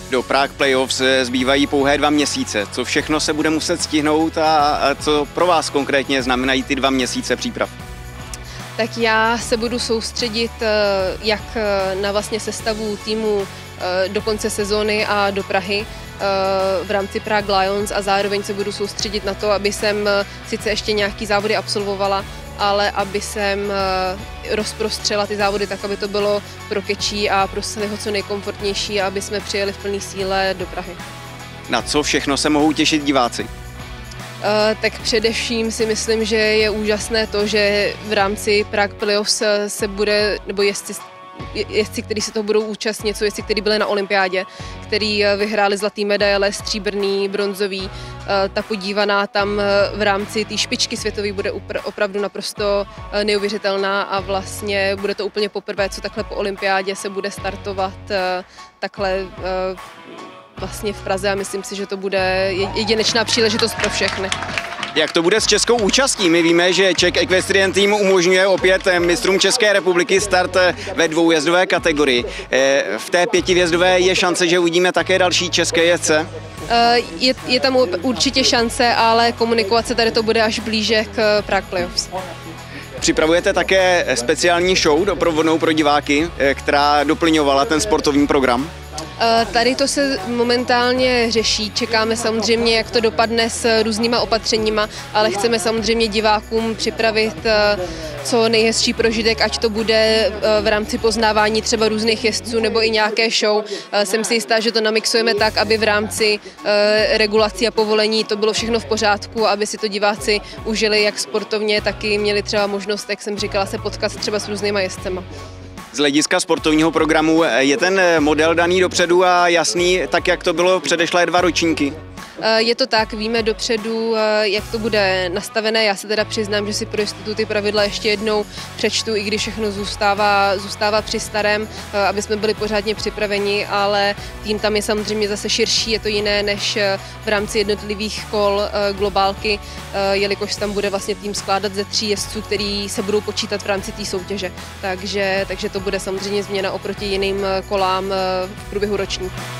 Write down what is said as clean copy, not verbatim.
Do Prague Playoffs zbývají pouhé 2 měsíce. Co všechno se bude muset stihnout a co pro vás konkrétně znamenají ty 2 měsíce příprav? Tak já se budu soustředit jak na vlastně sestavu týmu do konce sezóny a do Prahy v rámci Prague Lions a zároveň se budu soustředit na to, aby jsem sice ještě nějaký závody absolvovala, ale aby jsem rozprostřela ty závody tak, aby to bylo pro Kečí a pro Sliho co nejkomfortnější a aby jsme přijeli v plné síle do Prahy. Na co všechno se mohou těšit diváci? Tak především si myslím, že je úžasné to, že v rámci Prague Playoffs se bude, nebo jezdci, kteří se toho budou účastnit, jsou jezdci, kteří byli na olympiádě, kteří vyhráli zlatý medaile, stříbrný, bronzový. Ta podívaná tam v rámci té špičky světové bude opravdu naprosto neuvěřitelná a vlastně bude to úplně poprvé, co takhle po olympiádě se bude startovat takhle vlastně v Praze a myslím si, že to bude jedinečná příležitost pro všechny. Jak to bude s českou účastí? My víme, že Czech Equestrian Team umožňuje opět mistrům České republiky start ve 2hvězdové kategorii. V té 5hvězdové je šance, že uvidíme také další české jezdce? Je tam určitě šance, ale komunikovat se tady to bude až blíže k Prague Playoffs. Připravujete také speciální show doprovodnou pro diváky, která doplňovala ten sportovní program? Tady to se momentálně řeší, čekáme samozřejmě, jak to dopadne s různýma opatřeníma, ale chceme samozřejmě divákům připravit co nejhezčí prožitek, ať to bude v rámci poznávání třeba různých jezdců nebo i nějaké show. Jsem si jistá, že to namixujeme tak, aby v rámci regulací a povolení to bylo všechno v pořádku, aby si to diváci užili jak sportovně, tak i měli třeba možnost, jak jsem říkala, se potkat třeba s různýma jezdcema. Z hlediska sportovního programu je ten model daný dopředu a jasný, tak jak to bylo předešlé 2 ročníky? Je to tak, víme dopředu, jak to bude nastavené. Já se teda přiznám, že si pro jistotu ty pravidla ještě jednou přečtu, i když všechno zůstává při starém, aby jsme byli pořádně připraveni, ale tým tam je samozřejmě zase širší, je to jiné než v rámci jednotlivých kol globálky, jelikož tam bude vlastně tým skládat ze 3 jezdců, který se budou počítat v rámci té soutěže. Takže to bude samozřejmě změna oproti jiným kolám v průběhu ročníku.